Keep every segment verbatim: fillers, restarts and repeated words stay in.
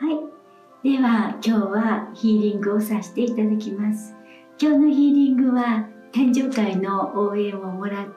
はい、では今日はヒーリングをさせていただきます。今日のヒーリングは天上界の応援をもらって、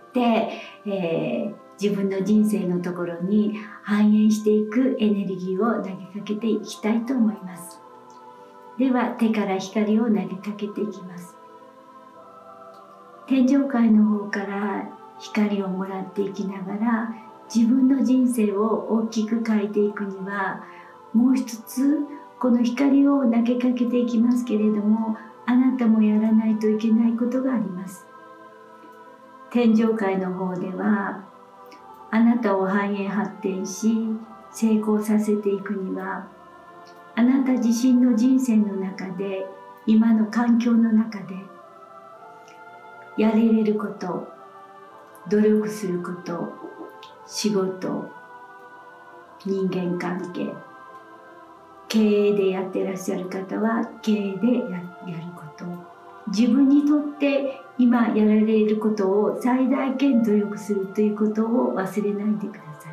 えー、自分の人生のところに反映していくエネルギーを投げかけていきたいと思います。では手から光を投げかけていきます。天上界の方から光をもらっていきながら、自分の人生を大きく変えていくには、もう一つこの光を投げかけていきますけれども、あなたもやらないといけないことがあります。天上界の方では、あなたを繁栄発展し成功させていくには、あなた自身の人生の中で、今の環境の中でやれれること、努力すること、仕事、人間関係、経営でやってらっしゃる方は経営で や, やること、自分にとって今やられることを最大限努力するということを忘れないでください。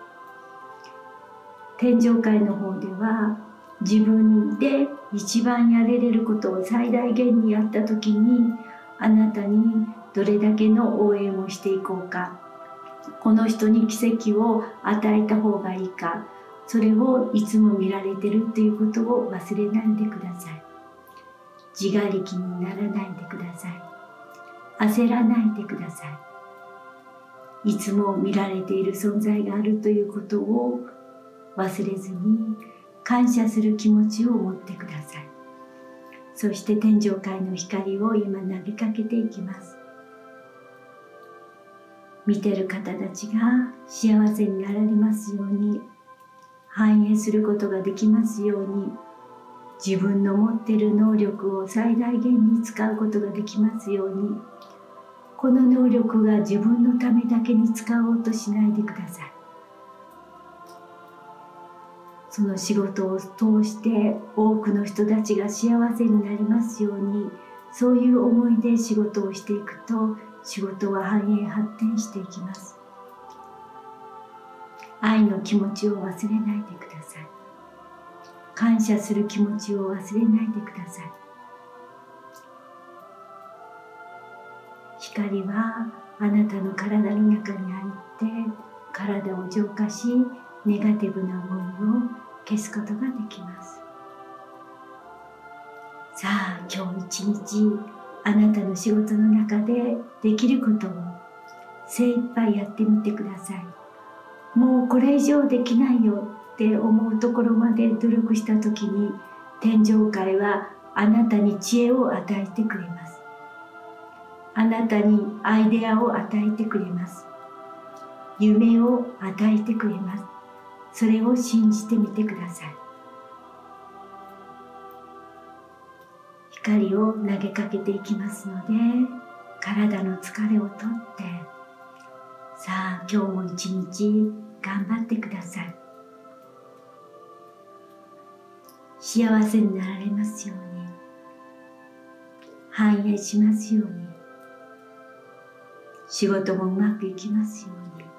天上界の方では、自分で一番やれれることを最大限にやった時に、あなたにどれだけの応援をしていこうか、この人に奇跡を与えた方がいいか、それをいつも見られてるということを忘れないでください。自我力にならないでください。焦らないでください。いつも見られている存在があるということを忘れずに、感謝する気持ちを持ってください。そして天上界の光を今投げかけていきます。見てる方たちが幸せになられますように、反映することができますように、自分の持っている能力を最大限に使うことができますように、この能力が自分のためだけに使おうとしないでください。その仕事を通して多くの人たちが幸せになりますように、そういう思いで仕事をしていくと、仕事は繁栄発展していきます。愛の気持ちを忘れないでください。感謝する気持ちを忘れないでください。光はあなたの体の中に入って体を浄化し、ネガティブな思いを消すことができます。さあ、今日一日あなたの仕事の中でできることを精一杯やってみてください。もうこれ以上できないよって思うところまで努力したときに、天上界はあなたに知恵を与えてくれます。あなたにアイデアを与えてくれます。夢を与えてくれます。それを信じてみてください。光を投げかけていきますので、体の疲れをとって、さあ今日も一日頑張ってください。幸せになられますように、繁栄しますように、仕事もうまくいきますように、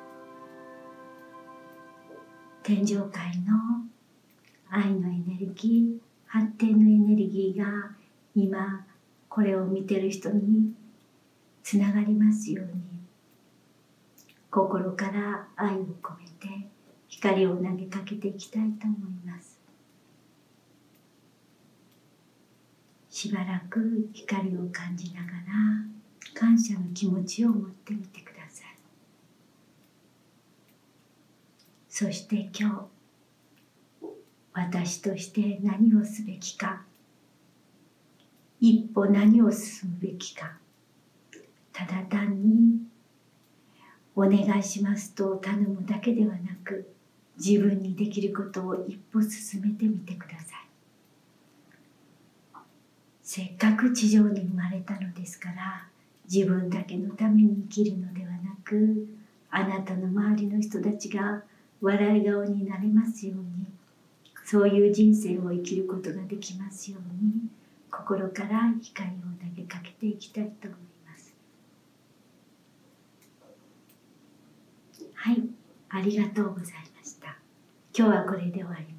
天上界の愛のエネルギー、発展のエネルギーが今これを見てる人につながりますように、心から愛を込めて光を投げかけていきたいと思います。しばらく光を感じながら感謝の気持ちを持ってみてください。そして今日、私として何をすべきか、一歩何を進むべきか、ただ単にお願いしますと頼むだけではなく、自分にできることを一歩進めてみてください。せっかく地上に生まれたのですから、自分だけのために生きるのではなく、あなたの周りの人たちが笑い顔になれますように、そういう人生を生きることができますように、心から光を投げかけていきたいと思います。はい、ありがとうございました。今日はこれで終わります。